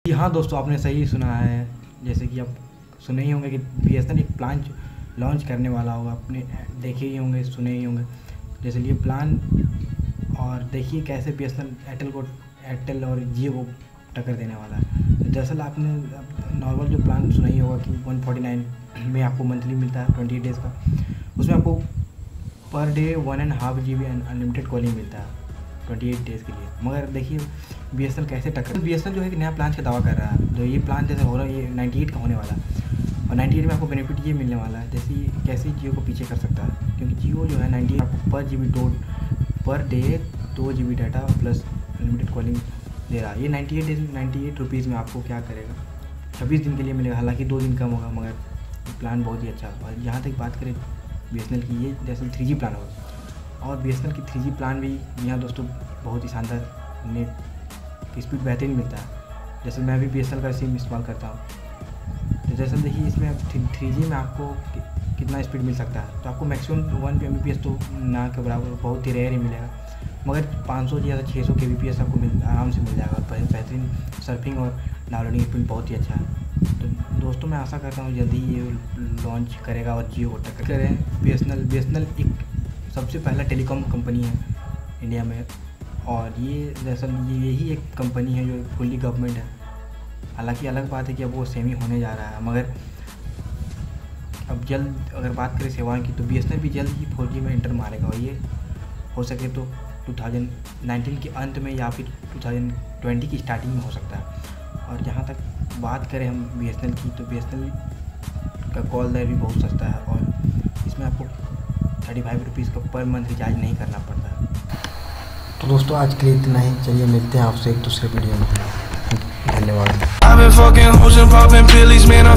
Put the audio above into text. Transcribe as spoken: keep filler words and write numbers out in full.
जी हाँ दोस्तों, आपने सही सुना है। जैसे कि आप सुने ही होंगे कि बीएसएनएल एक प्लान लॉन्च करने वाला होगा, अपने देखे ही होंगे, सुने ही होंगे। जैसे ये प्लान, और देखिए कैसे बीएसएनएल एयरटेल को एयरटेल और जियो को टक्कर देने वाला है। तो दरअसल आपने नॉर्मल जो प्लान सुना ही होगा कि वन फोर्टी नाइन में आपको मंथली मिलता है ट्वेंटी डेज़ का। उसमें आपको per day one and half G B unlimited calling मिलता है ट्वेंटी एट डेज़ के लिए। मगर देखिए बीएसएनएल कैसे टक्कर, बीएसएनएल जो है कि नया प्लान का दावा कर रहा है। जो ये प्लान जैसे हो रहा है ये नाइन्टी एट का होने वाला है, और नाइन्टी एट में आपको बेनिफिट ये मिलने वाला है। जैसे ये कैसे जियो को पीछे कर सकता है, क्योंकि जियो जो है नाइन्टी एट आपको पर जी बी दो पर डे दो G B data plus unlimited calling दे रहा है। ये ninety eight ninety eight rupees में आपको क्या करेगा, छब्बीस दिन के लिए मिलेगा। हालांकि दो दिन कम होगा, मगर प्लान बहुत ही अच्छा है। और यहाँ तक बात करें बीएसएनएल की, ये जैसे थ्री जी प्लान होगा, और बीएसएनएल की थ्री जी प्लान भी यहाँ दोस्तों बहुत ही शानदार नेट स्पीड बेहतरीन मिलता है। जैसे मैं भी बीएसएनएल का सिम इस्तेमाल करता हूँ। तो जैसे देखिए इसमें थ्री जी में आपको कि, कितना स्पीड मिल सकता है। तो आपको maximum one M B P S तो ना के बराबर, बहुत ही रेयर ही मिलेगा। मगर पाँच सौ या छः सौ के बी पी एस आपको मिल आराम से मिल जाएगा। बेहतरीन सर्फिंग और डाउनलोडिंग स्पीड बहुत ही अच्छा है। तो दोस्तों मैं आशा करता हूँ जल्दी ये लॉन्च करेगा और जियो को टक्कर करें। बीएसएनएल बीएसएनएल एक सबसे पहला टेलीकॉम कंपनी है इंडिया में, और ये दरअसल ये यही एक कंपनी है जो फुल्ली गवर्नमेंट है। हालांकि अलग बात है कि अब वो सेमी होने जा रहा है, मगर अब जल्द अगर बात करें सेवाओं की तो बीएसएनएल भी जल्द ही फोर जी में एंटर मारेगा। और ये हो सके तो टू थाउजेंड नाइनटीन के अंत में या फिर टू थाउजेंड ट्वेंटी की स्टार्टिंग में हो सकता है। और जहाँ तक बात करें हम बीएसएनएल की, तो बीएसएनएल का कॉल दर भी बहुत सस्ता है, और इसमें आपको थर्टी फाइव रुपीज़ का पर मंथ रिचार्ज नहीं करना पड़ता है। तो दोस्तों आज के लिए इतना ही। चलिए मिलते हैं आपसे एक दूसरे वीडियो में। धन्यवाद।